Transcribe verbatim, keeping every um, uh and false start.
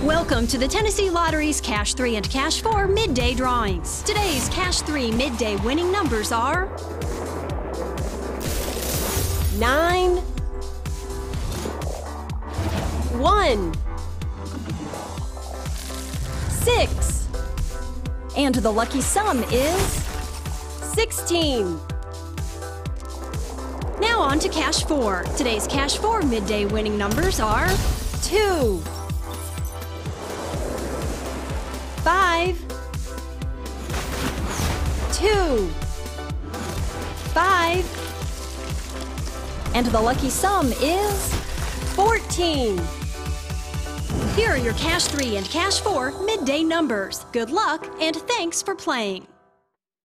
Welcome to the Tennessee Lottery's Cash three and Cash four midday drawings. Today's Cash three midday winning numbers are nine, one, six, and the lucky sum is sixteen. Now on to Cash four. Today's Cash four midday winning numbers are two, five, two, five, and the lucky sum is fourteen. Here are your Cash three and Cash four midday numbers. Good luck and thanks for playing.